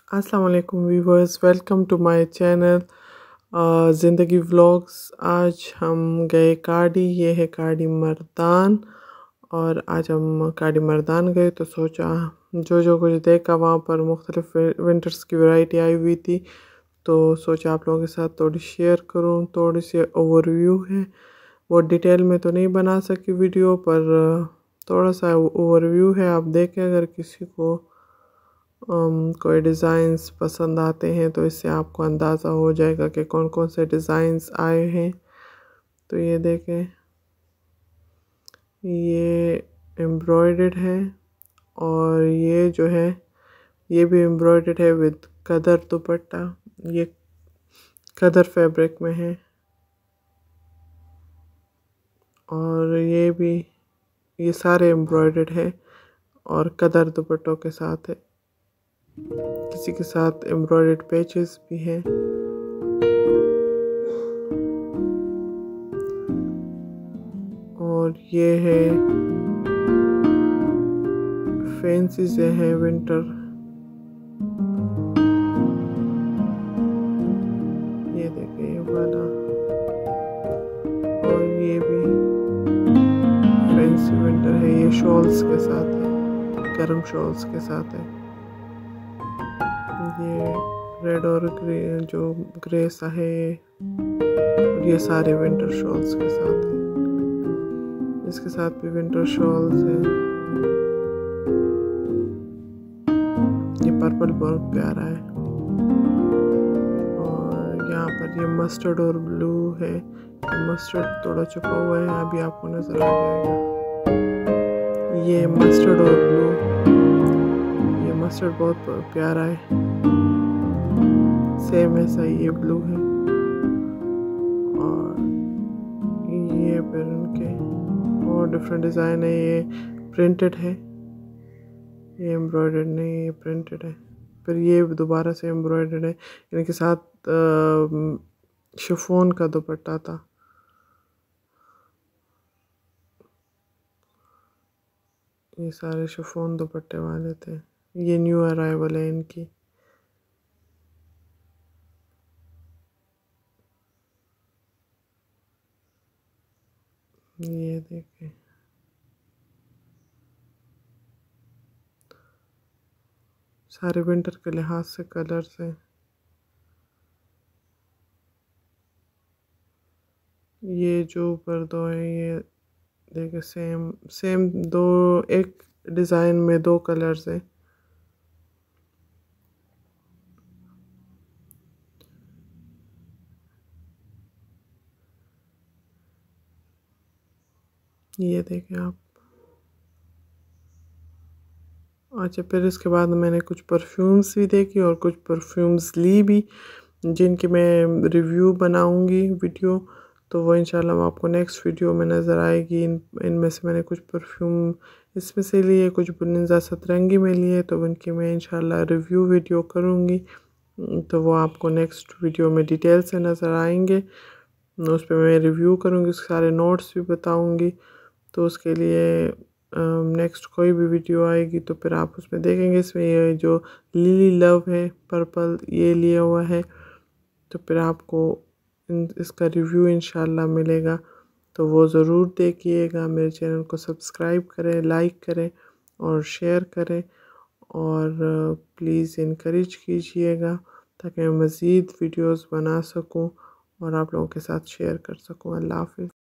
अस्सलाम वालेकुम viewers, welcome to my channel Zindagi Vlogs. आज हम गए कार्डी, ये है कार्डी मर्दान। और आज हम कार्डी मर्दान गए तो सोचा जो कुछ देखा वहाँ पर मुख्तलिफ विंटर्स की वैरायटी आई हुई थी, तो सोचा आप लोगों के साथ थोड़ी शेयर करूँ। थोड़ी सी ओवरव्यू है, वो डिटेल में तो नहीं बना सकी वीडियो पर, थोड़ा सा ओवरव्यू है। आप देखें, अगर किसी को कोई डिज़ाइंस पसंद आते हैं तो इससे आपको अंदाज़ा हो जाएगा कि कौन कौन से डिज़ाइंस आए हैं। तो ये देखें, ये एम्ब्रॉयडर्ड है और ये जो है ये भी एम्ब्रॉयडर्ड है विद कदर दुपट्टा। ये कदर फैब्रिक में है और ये सारे एम्ब्रॉयडर्ड है और कदर दुपट्टों के साथ है। किसी के साथ एम्ब्रॉयडर्ड पैचेस भी हैं। और ये है फैंसी से है विंटर, ये देखिए ये वाला। और ये भी फैंसी विंटर है, ये शॉल्स के साथ है, गर्म शॉल्स के साथ है। ये रेड और ग्रे, जो ग्रे सा है, और ये सारे विंटर शॉल्स के साथ है। इसके साथ भी विंटर शॉल्स है। ये पर्पल बहुत प्यारा है। और यहाँ पर ये मस्टर्ड और ब्लू है। मस्टर्ड थोड़ा छुपा हुआ है, अभी आपको नजर आ जाएगा। ये मस्टर्ड और ब्लू, ये मस्टर्ड बहुत प्यारा है, सेम ऐसा ये ब्लू है। और ये फिर उनके और डिफरेंट डिज़ाइन है। ये प्रिंटेड है, ये एम्ब्रॉयडर्ड नहीं, ये प्रिंटेड है। फिर ये दोबारा से एम्ब्रॉयडर्ड है, इनके साथ शिफॉन का दुपट्टा था। ये सारे शिफॉन दुपट्टे वाले थे। ये न्यू अराइवल है इनकी। ये देखें, सारे विंटर के लिहाज से कलर्स हैं। ये जो ऊपर दो है, ये देखिए सेम दो, एक डिज़ाइन में दो कलर्स हैं। ये देखें आप। अच्छा, फिर इसके बाद मैंने कुछ परफ्यूम्स भी देखी और कुछ परफ्यूम्स ली भी, जिनकी मैं रिव्यू बनाऊंगी वीडियो। तो वो इंशाल्लाह आपको नेक्स्ट वीडियो में नज़र आएगी। इनमें से मैंने कुछ परफ्यूम इसमें से लिए, कुछ बुनिंजा सतरंगी में लिए, तो उनकी मैं इंशाल्लाह रिव्यू वीडियो करूंगी। तो वो आपको नेक्स्ट वीडियो में डिटेल से नज़र आएंगे। उस पर मैं रिव्यू करूंगी, उसके सारे नोट्स भी बताऊंगी। तो उसके लिए नेक्स्ट कोई भी वीडियो आएगी तो फिर आप उसमें देखेंगे। इसमें ये जो लिली लव है पर्पल, ये लिया हुआ है, तो फिर आपको इसका रिव्यू इंशाल्लाह मिलेगा। तो वो ज़रूर देखिएगा। मेरे चैनल को सब्सक्राइब करें, लाइक करें और शेयर करें। और प्लीज़ इनकरेज कीजिएगा ताकि मैं मज़ीद वीडियोस बना सकूं और आप लोगों के साथ शेयर कर सकूं। अल्लाह हाफ़िज़।